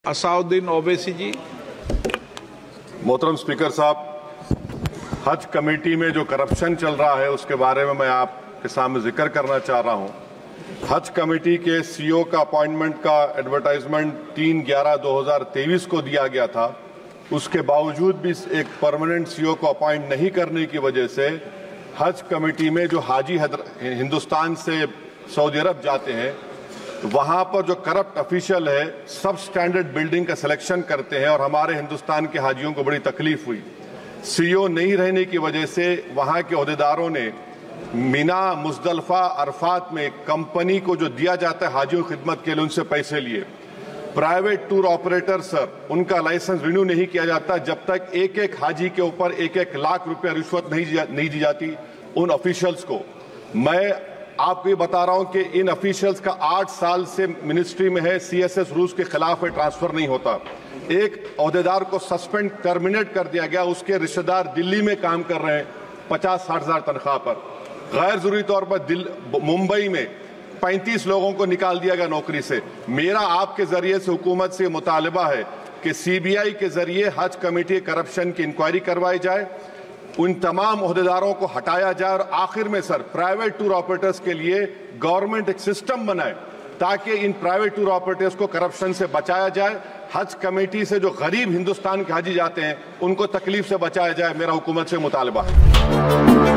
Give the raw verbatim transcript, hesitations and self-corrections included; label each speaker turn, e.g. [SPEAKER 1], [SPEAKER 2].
[SPEAKER 1] असाउद्दीन ओवैसी जी।
[SPEAKER 2] मोहतरम स्पीकर साहब, हज कमेटी में जो करप्शन चल रहा है उसके बारे में मैं आपके सामने जिक्र करना चाह रहा हूं। हज कमेटी के सीईओ का अपॉइंटमेंट का एडवर्टाइजमेंट तीन ग्यारह दो हजार तेईस को दिया गया था। उसके बावजूद भी एक परमानेंट सीईओ को अपॉइंट नहीं करने की वजह से हज कमेटी में जो हाजी हिंदुस्तान से सऊदी अरब जाते हैं वहां पर जो करप्ट ऑफिशियल है सब स्टैंडर्ड बिल्डिंग का सिलेक्शन करते हैं और हमारे हिंदुस्तान के हाजियों को बड़ी तकलीफ हुई। सीईओ नहीं रहने की वजह से वहां के ओहदेदारों ने मीना मुजदलफा अरफात में कंपनी को जो दिया जाता है हाजियों की खिदमत के लिए उनसे पैसे लिए। प्राइवेट टूर ऑपरेटर सर, उनका लाइसेंस रिन्यू नहीं किया जाता जब तक एक एक हाजी के ऊपर एक एक लाख रुपया रिश्वत नहीं नहीं दी जाती उन ऑफिशियल्स को। मैं आपको ये बता रहा हूं कि इन ऑफिशियल्स का आठ साल से मिनिस्ट्री में है, सीएसएस रूल्स के खिलाफ है, ट्रांसफर नहीं होता। एक ओहदेदार को सस्पेंड टर्मिनेट कर दिया गया, उसके रिश्तेदार दिल्ली में काम कर रहे हैं पचास साठ हजार तनख्वाह पर। गैर जरूरी तौर पर मुंबई में पैंतीस लोगों को निकाल दिया गया नौकरी से। मेरा आपके जरिए से हुकूमत से मुतालबा है कि सीबीआई के जरिए हज कमेटी करप्शन की इंक्वायरी करवाई जाए, उन तमाम ओहदेदारों को हटाया जाए और आखिर में सर प्राइवेट टूर ऑपरेटर्स के लिए गवर्नमेंट एक सिस्टम बनाए ताकि इन प्राइवेट टूर ऑपरेटर्स को करप्शन से बचाया जाए। हज कमेटी से जो गरीब हिंदुस्तान के हाजी जाते हैं उनको तकलीफ से बचाया जाए, मेरा हुकूमत से मुतालबा है।